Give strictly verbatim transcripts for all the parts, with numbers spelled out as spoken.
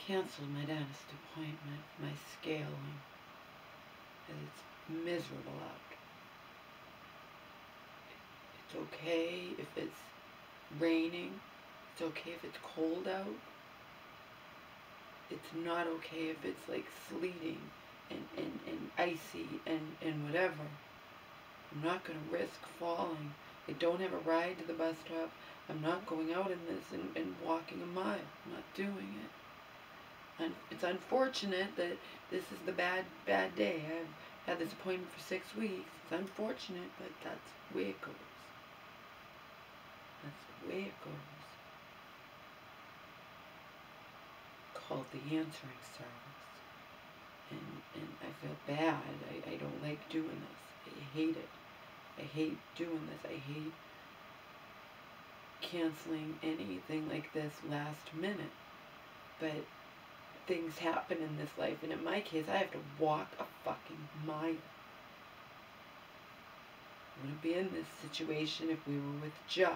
canceled my dentist appointment, my scaling, because it's miserable out. It's okay if it's raining. It's okay if it's cold out. It's not okay if it's like sleeting and, and, and icy and, and whatever. I'm not going to risk falling. I don't have a ride to the bus stop. I'm not going out in this and, and walking a mile. I'm not doing it. And it's unfortunate that this is the bad, bad day. I've had this appointment for six weeks. It's unfortunate, but that's the way it goes. That's the way it goes. Called the answering service. And, and I feel bad. I, I don't like doing this. I hate it. I hate doing this. I hate canceling anything like this last minute. But things happen in this life, and in my case, I have to walk a fucking mile. I wouldn't be in this situation if we were with Joe.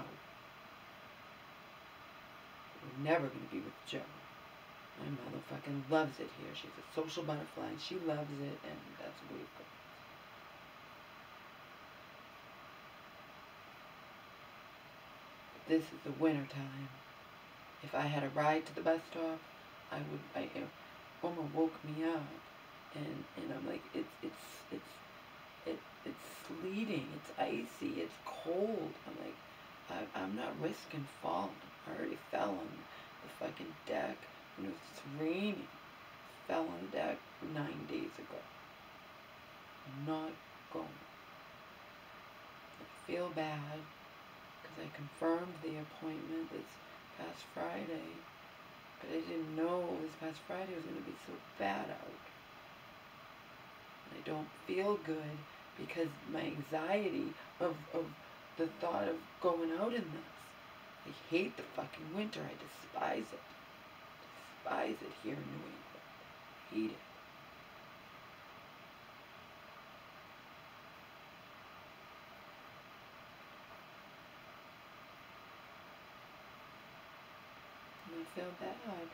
We're never going to be with Joe. My motherfucking loves it here. She's a social butterfly, and she loves it, and that's the way it goes. This is the winter time. If I had a ride to the bus stop, I would. I, you know, Oma woke me up, and and I'm like, it's it's it's it it's sleeting, it's icy, it's cold. I'm like, I, I'm not risking falling. I already fell on the fucking deck when it was raining. Fell on the deck nine days ago. I'm not going. I feel bad because I confirmed the appointment this past Friday, but I didn't know this past Friday was going to be so bad out. I don't feel good because my anxiety of, of the thought of going out in this. I hate the fucking winter. I despise it. Despise it here in New England. I hate it. And I feel bad.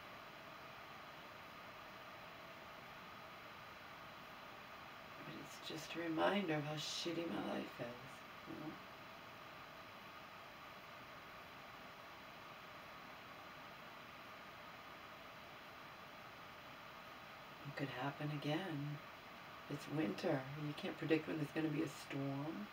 But it's just a reminder of how shitty my life is. You know? It could happen again. It's winter. You can't predict when there's going to be a storm.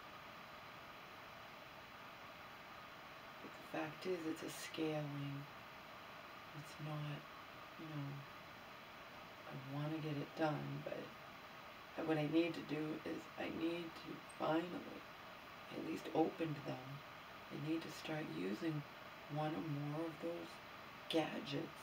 But the fact is, it's a scaling. It's not, you know, I want to get it done, but what I need to do is I need to finally at least open them. I need to start using one or more of those gadgets.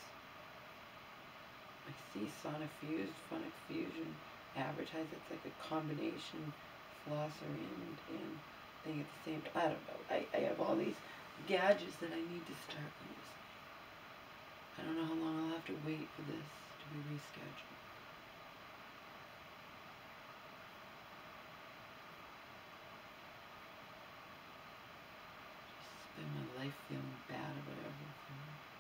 I see Sonifuse, Phonic Fusion advertised. It's like a combination flosser and, and thing at the same time. I don't know. I, I have all these gadgets that I need to start using. I don't know how long I'll have to wait for this to be rescheduled. Just spend my life feeling bad about everything.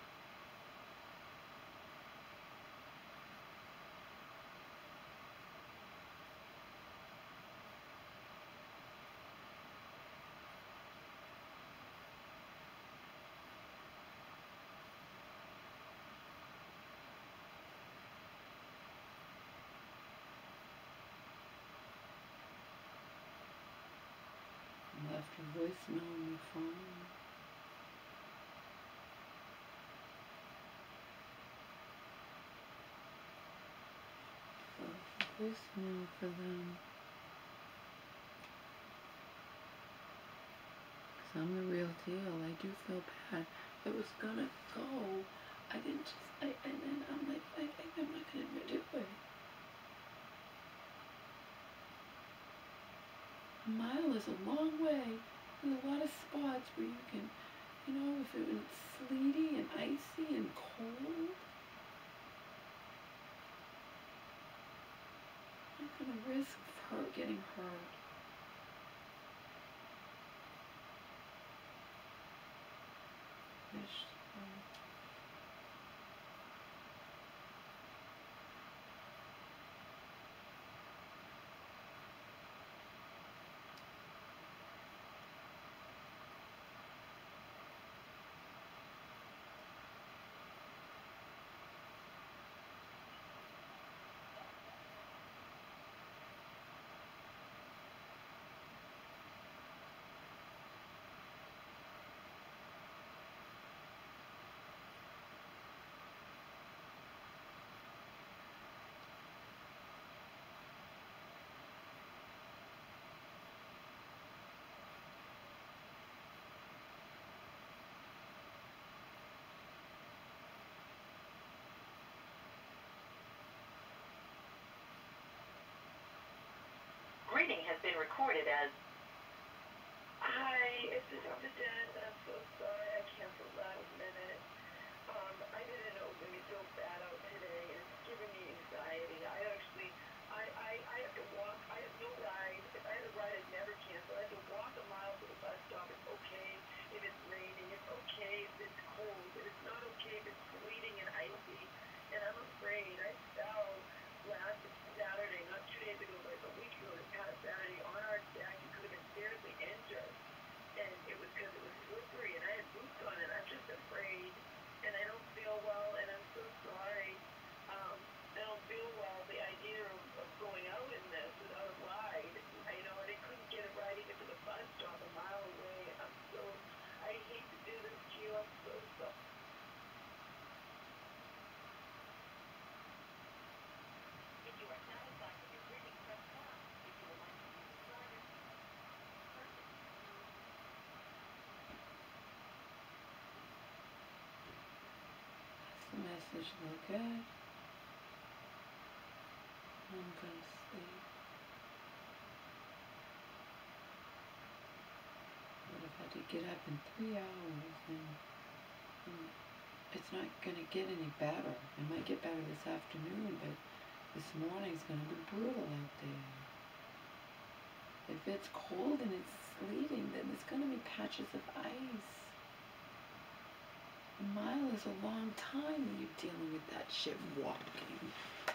Left a voicemail on my phone. Left a voicemail for them. Because I'm the real deal. I do feel bad. I was gonna go. I didn't just, I, and then I'm like, I think I'm not gonna do it. A mile is a long way. There's a lot of spots where you can, you know, if it was sleety and icy and cold, I'm not going to risk her getting hurt. Wish, um, been recorded as... Hi, it's the Doctor Dan. I'm so sorry I canceled last minute. Um, I didn't know it was going to be so bad out today, and it's giving me anxiety. I actually, I, I, I have to walk. I have no ride. If I had a ride, I'd never cancel. I have to walk a mile to the bus stop. It's okay if it's raining. It's okay if it's cold. But it's not okay if it's sleeting and icy. And I'm afraid I fell last Saturday, not two days ago, but a week ago, this past Saturday, on our deck. You could have been seriously injured. And it was because it was slippery, and I had boots on, and I'm just afraid. And I don't feel well, and I'm so sorry. Um, I don't feel well. The idea of, of going out in this without a ride, I know, and I couldn't get a ride even to the bus stop a mile away. I'm so, I hate to do this to you. I'm so sorry. If you are satisfied with your reading, press one. If you would like to use the starter, perfect. The message look good. I'm gonna sleep. Would have had to get up in three hours, and, and it's not gonna get any better. It might get better this afternoon, but this morning's gonna be brutal out there. If it's cold and it's sleeting, then there's gonna be patches of ice. A mile is a long time when you're dealing with that shit walking.